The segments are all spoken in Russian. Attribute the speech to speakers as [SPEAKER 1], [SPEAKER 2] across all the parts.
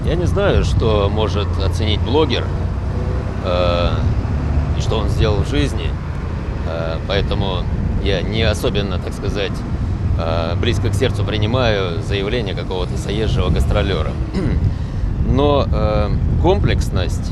[SPEAKER 1] Я не знаю, что может оценить блогер и что он сделал в жизни, поэтому я не особенно, так сказать, близко к сердцу принимаю заявление какого-то заезжего гастролера. Но комплексность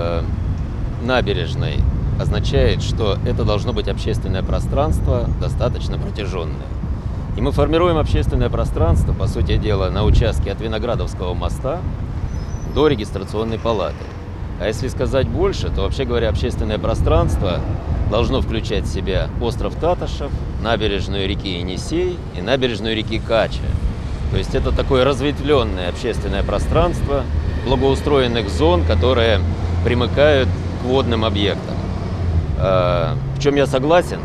[SPEAKER 1] набережной означает, что это должно быть общественное пространство, достаточно протяженное. И мы формируем общественное пространство, по сути дела, на участке от Виноградовского моста до регистрационной палаты. А если сказать больше, то, вообще говоря, общественное пространство должно включать в себя остров Татышев, набережную реки Енисей и набережную реки Кача. То есть это такое разветвленное общественное пространство благоустроенных зон, которые примыкают к водным объектам. В чем я согласен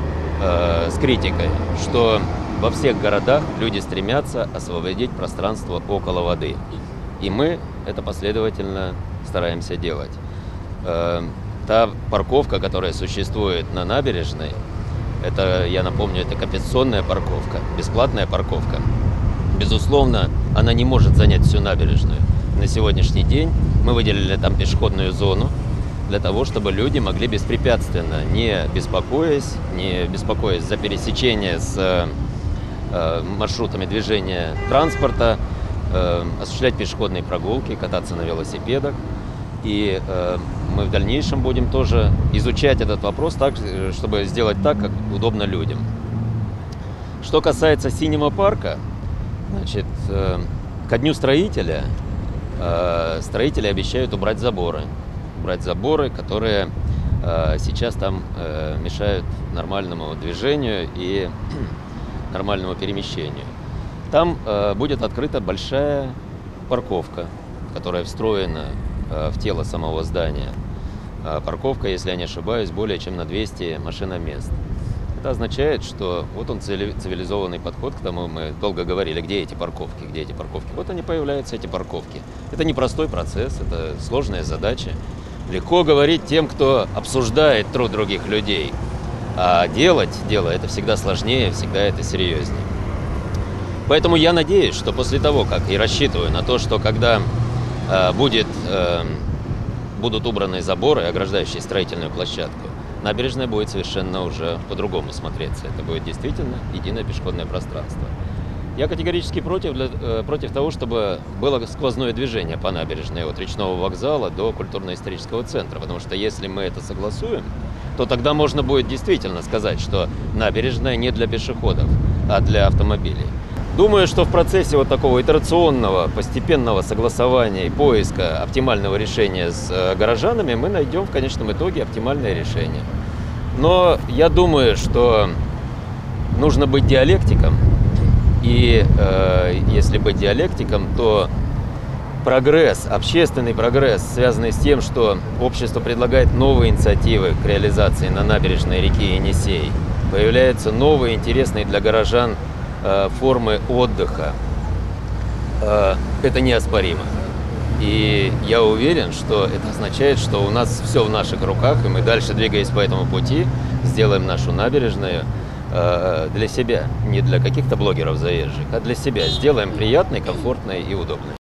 [SPEAKER 1] с критикой, что во всех городах люди стремятся освободить пространство около воды. И мы это последовательно стараемся делать. Та парковка, которая существует на набережной, это, я напомню, это компенсационная парковка, бесплатная парковка. Безусловно, она не может занять всю набережную. На сегодняшний день мы выделили там пешеходную зону для того, чтобы люди могли беспрепятственно, не беспокоясь за пересечение с маршрутами движения транспорта, осуществлять пешеходные прогулки, кататься на велосипедах. И мы в дальнейшем будем тоже изучать этот вопрос так, чтобы сделать так, как удобно людям. Что касается синего парка, значит, ко дню строителя строители обещают убрать заборы, которые сейчас там мешают нормальному движению и нормальному перемещению. Там будет открыта большая парковка, которая встроена в тело самого здания. Парковка, если я не ошибаюсь, более чем на 200 машиномест. Это означает, что вот он цивилизованный подход к тому, мы долго говорили, где эти парковки. Вот они появляются, эти парковки. Это непростой процесс, это сложная задача. Легко говорить тем, кто обсуждает труд других людей, а делать дело это всегда сложнее, всегда это серьезнее. Поэтому я надеюсь, что после того, как и рассчитываю на то, что когда будут убраны заборы, ограждающие строительную площадку, набережная будет совершенно уже по-другому смотреться. Это будет действительно единое пешеходное пространство. Я категорически против того, чтобы было сквозное движение по набережной от речного вокзала до культурно-исторического центра. Потому что если мы это согласуем, то тогда можно будет действительно сказать, что набережная не для пешеходов, а для автомобилей. Думаю, что в процессе вот такого итерационного, постепенного согласования и поиска оптимального решения с горожанами мы найдем в конечном итоге оптимальное решение. Но я думаю, что нужно быть диалектиком. И если быть диалектиком, то прогресс, общественный прогресс, связанный с тем, что общество предлагает новые инициативы к реализации на набережной реки Енисей, появляются новые интересные для горожан формы отдыха, это неоспоримо. И я уверен, что это означает, что у нас все в наших руках, и мы дальше, двигаясь по этому пути, сделаем нашу набережную для себя, не для каких-то блогеров заезжих, а для себя. Сделаем приятной, комфортной и удобной.